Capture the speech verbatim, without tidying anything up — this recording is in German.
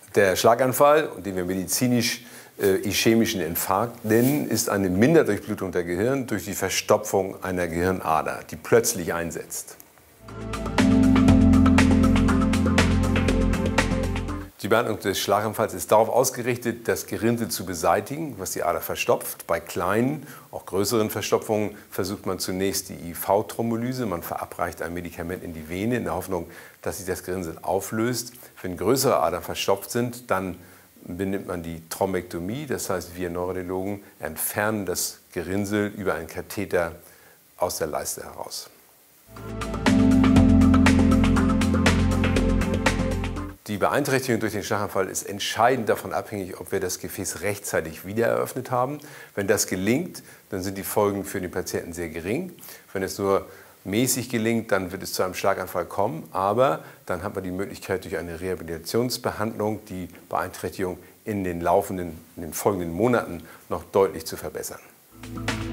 Der Schlaganfall, den wir medizinisch äh, ischämischen Infarkt nennen, ist eine Minderdurchblutung der Gehirn durch die Verstopfung einer Gehirnader, die plötzlich einsetzt. Die Behandlung des Schlaganfalls ist darauf ausgerichtet, das Gerinnsel zu beseitigen, was die Ader verstopft. Bei kleinen, auch größeren Verstopfungen versucht man zunächst die I V-Thrombolyse. Man verabreicht ein Medikament in die Vene in der Hoffnung, dass sich das Gerinnsel auflöst. Wenn größere Adern verstopft sind, dann benimmt man die Thrombektomie. Das heißt, wir Neurologen entfernen das Gerinnsel über einen Katheter aus der Leiste heraus. Die Beeinträchtigung durch den Schlaganfall ist entscheidend davon abhängig, ob wir das Gefäß rechtzeitig wieder eröffnet haben. Wenn das gelingt, dann sind die Folgen für den Patienten sehr gering. Wenn es nur mäßig gelingt, dann wird es zu einem Schlaganfall kommen. Aber dann hat man die Möglichkeit, durch eine Rehabilitationsbehandlung die Beeinträchtigung in den laufenden, in den folgenden Monaten noch deutlich zu verbessern.